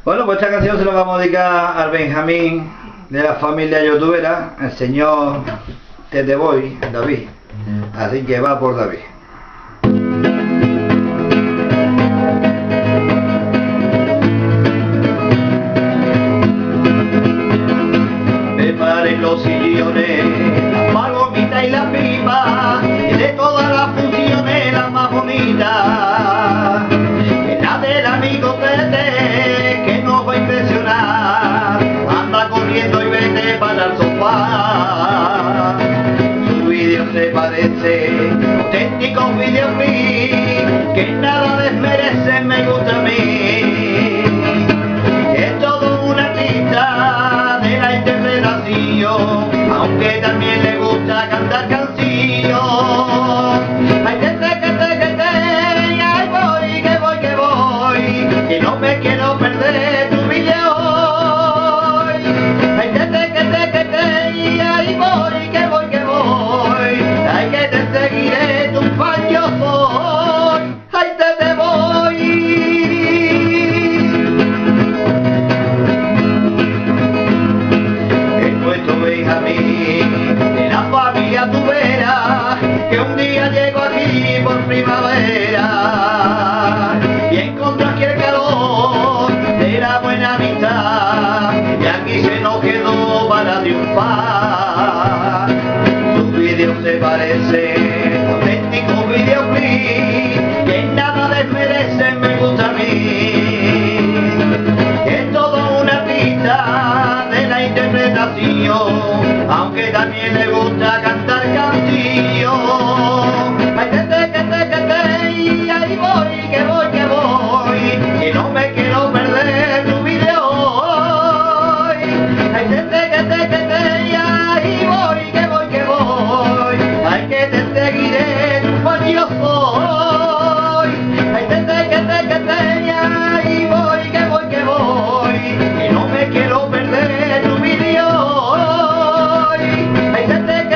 Bueno, pues esta canción se la vamos a dedicar al Benjamín de la familia youtubera, el señor Tete Boy, David. Así que va por David. Preparen los sillones, la palomita y la pipa, y de todas las funciones la más bonita, que la del amigo Tete, que nos va a impresionar. Anda corriendo y vete para el sofá. Su vídeo se parece auténticos videoclips que nada desmerece, me gusta a mí. Es todo una artista de la interpretación, aunque también le gusta cantar canciones. Ay, y ahí voy, que voy, que no me quiero perder tu video hoy. Ay, y ahí voy, que voy, ay, que te seguiré, tu fan yo soy. Ay, te voy. Es nuestro Benjamín, de la familia tubera, que un día llegó aquí por primavera y encontró aquí el calor de la buena amistad, y aquí se nos quedó para triunfar. Sus vídeos se parecen auténticos videoclips que nada desmerecen, me gusta a mí. Es todo un artista de la interpretación, aunque también le gusta cantar canción. Ay, y ahí voy, que voy, que no me quiero perder tu video hoy. Ay, y ahí voy, que voy, ay, que te seguiré, tu fan yo soy. Ay, y ahí voy, que voy, que no me quiero perder tu video hoy. Ay,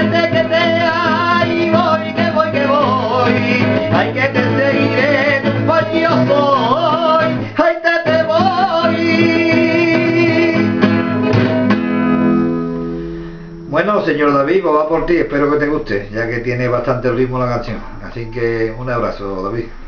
ahí voy, que voy, ay, que te seguiré, tu fan yo soy. Ay, te voy. Bueno, señor David, pues va por ti, espero que te guste, ya que tiene bastante ritmo la canción. Así que un abrazo, David.